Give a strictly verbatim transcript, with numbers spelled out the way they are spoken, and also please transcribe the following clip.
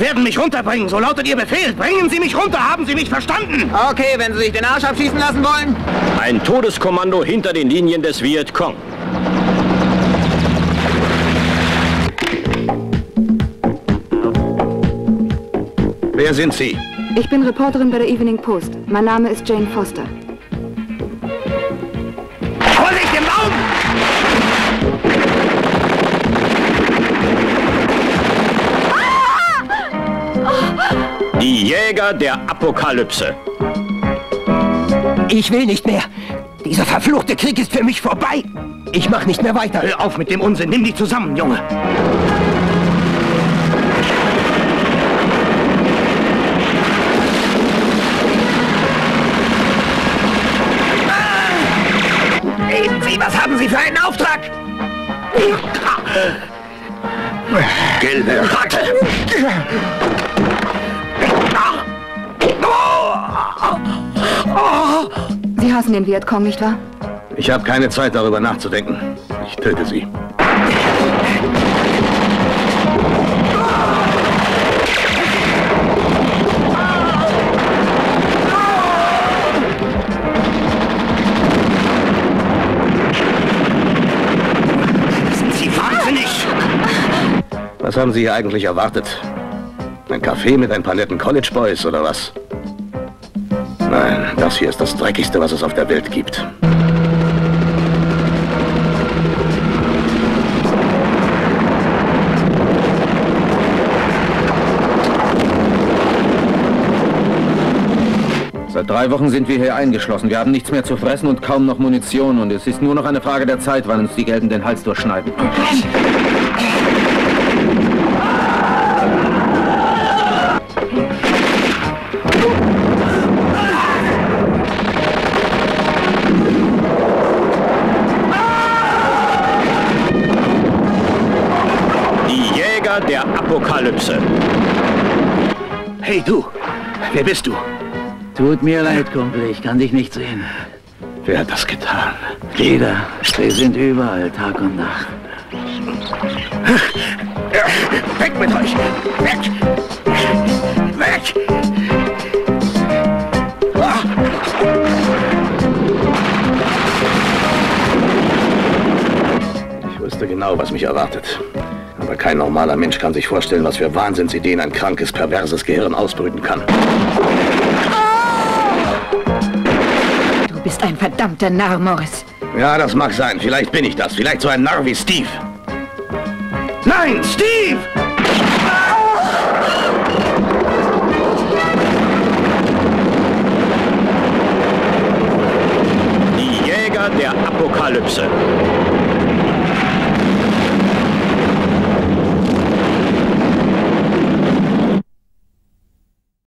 werden mich runterbringen, so lautet Ihr Befehl. Bringen Sie mich runter, haben Sie mich verstanden? Okay, wenn Sie sich den Arsch abschießen lassen wollen. Ein Todeskommando hinter den Linien des Vietcong. Wer sind Sie? Ich bin Reporterin bei der Evening Post. Mein Name ist Jane Foster. Vorsicht im Baum! Die Jäger der Apokalypse. Ich will nicht mehr. Dieser verfluchte Krieg ist für mich vorbei. Ich mach nicht mehr weiter. Hör auf mit dem Unsinn. Nimm dich zusammen, Junge. Reden Sie, was haben Sie für einen Auftrag? Gelbe Ratte! Sie hassen den Vietcong, nicht wahr? Ich habe keine Zeit, darüber nachzudenken. Ich töte Sie. Sind Sie wahnsinnig? Was haben Sie hier eigentlich erwartet? Ein Café mit ein paar netten College Boys oder was? Nein, das hier ist das Dreckigste, was es auf der Welt gibt. Seit drei Wochen sind wir hier eingeschlossen. Wir haben nichts mehr zu fressen und kaum noch Munition. Und es ist nur noch eine Frage der Zeit, wann uns die Gelben den Hals durchschneiden. Die Jäger der Apokalypse. Hey du, wer bist du? Tut mir leid, Kumpel, ich kann dich nicht sehen. Wer hat das getan? Jeder, sie sind überall, Tag und Nacht. Weg mit euch! Weg! Weg! Ich wusste genau, was mich erwartet. Aber kein normaler Mensch kann sich vorstellen, was für Wahnsinnsideen ein krankes, perverses Gehirn ausbrüten kann. Du bist ein verdammter Narr, Morris. Ja, das mag sein. Vielleicht bin ich das. Vielleicht so ein Narr wie Steve. Nein, Steve! Die Jäger der Apokalypse.